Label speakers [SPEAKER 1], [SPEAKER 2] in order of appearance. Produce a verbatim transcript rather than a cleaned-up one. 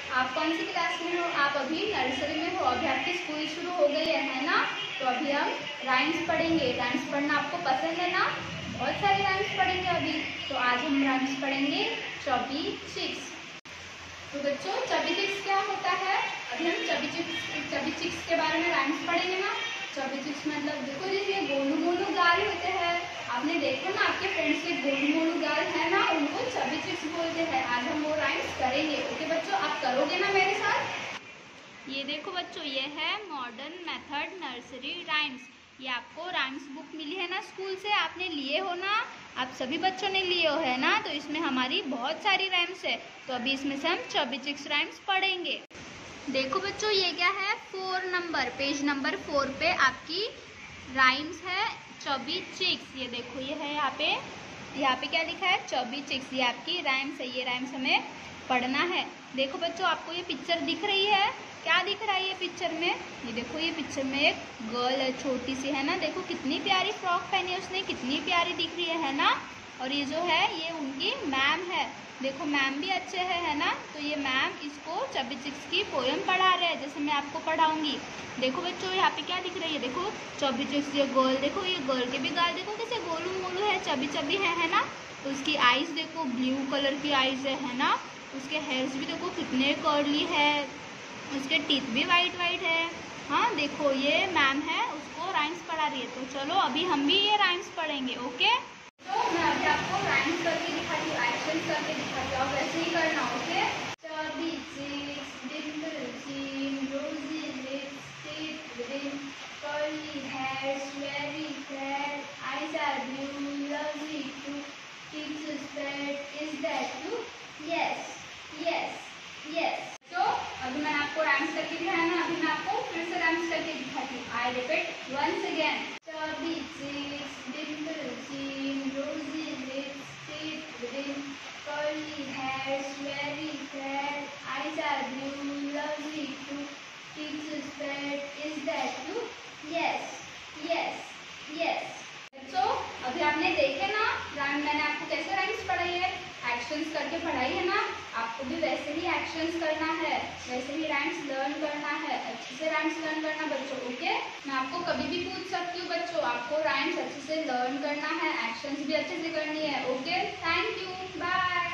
[SPEAKER 1] आप कौन सी क्लास में हो? आप अभी नर्सरी में हो। अभी आपकी स्कूल शुरू हो गई है है ना? तो अभी हम राइम्स पढ़ेंगे। राइम्स पढ़ना आपको पसंद है ना? बहुत सारे राइम्स पढ़ेंगे अभी। तो आज हम राइम्स पढ़ेंगे चबी चिक्स। तो बच्चों, चबी चिक्स क्या होता है? अभी हम चबी चिक्स चबी चिक्स के बारे में राइम्स पढ़ेंगे ना। चबी चिक्स मतलब देखो, जैसे गोलू मोलू गाल होते हैं। आपने देखा ना, आपके फ्रेंड्स के गोलू मोलू गाल है ना, उनको चबी चिक्स बोलते हैं। आज हम वो राइम्स करेंगे। ओके बच्चों, आप करोगे ना मेरे साथ? ये देखो बच्चों, ये है मॉडर्न मेथड नर्सरी राइम्स। ये आपको राइम्स बुक मिली है ना स्कूल से, आपने लिए हो ना? आप सभी बच्चों ने लिए हो है ना? तो इसमें हमारी बहुत सारी राइम्स है। तो अभी इसमें से हम चबी चिक्स राइम्स पढ़ेंगे। देखो बच्चों, ये क्या है? Four number, page number four पे आपकी राइम्स है चबी चिक्स। ये देखो, ये है यहाँ पे यहाँ पे क्या लिखा है? Chubby cheeks. ये आपकी राइम्स है। ये राइम्स हमें पढ़ना है। देखो बच्चों, आपको ये पिक्चर दिख रही है? क्या दिख रहा है ये पिक्चर में? ये देखो, ये पिक्चर में एक गर्ल है, छोटी सी, है ना? देखो कितनी प्यारी फ्रॉक पहनी है उसने, कितनी प्यारी दिख रही है है ना? और ये जो है, ये उनकी मैम है। देखो, मैम भी अच्छे है है ना? तो ये मैम इसको चबी चिक्स की पोयम पढ़ा रहे हैं, जैसे मैं आपको पढ़ाऊंगी। देखो बच्चों, यहाँ पे क्या दिख रही है? देखो चबी चिक्स। ये गर्ल देखो, ये गर्ल के भी गाल देखो कैसे गोलू मोलू है, चबी चबी है है ना? तो उसकी आईज देखो, ब्लू कलर की आईज है है ना? उसके हेयर्स भी देखो कितने कर्ली है, उसके टीथ भी वाइट वाइट है। हाँ देखो, ये मैम है, उसको राइम्स पढ़ा रही है। तो चलो अभी हम भी ये राइम्स पढ़ेंगे। ओके, तो मैं अभी आपको राइम्स करके दिखाती हूँ, एक्शन करके दिखाती हूँ, आप वैसे ही करना। Okay, chubby cheeks, dimple chin, rosy lips, teeth green, curly hairs, very fair, eyes are blue, lovely too, teacher's pet, is that you? Yes yes yes. तो अभी मैंने आपको राइम्स करके दिखाया ना, अभी मैं आपको फिर से राइम्स करके दिखाती हूँ। I repeat once again. Chubby cheeks, dimple chin, rosy lips, teeth green, curly hairs, very fair, eyes are blue, lovely too, teacher's pet, is that you? Yes yes yes. तो अभी आपने देखे ना राइम, मैंने आपको कैसे राइम्स पढ़ाई है, एक्शंस करके पढ़ाई है ना? आपको भी वैसे ही एक्शंस करना है, वैसे ही राइम्स लर्न करना है, अच्छे से राइम्स लर्न करना बच्चों। ओके, मैं आपको कभी भी पूछ सकती हूँ बच्चों, आपको राइम्स अच्छे से लर्न करना है, एक्शंस भी अच्छे से करनी है। Okay, thank you, bye.